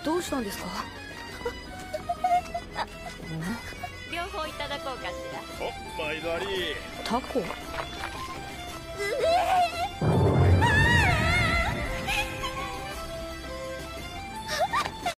どうしたんですか？ 両方いただこうかしら。 お、毎度あり。 タコ？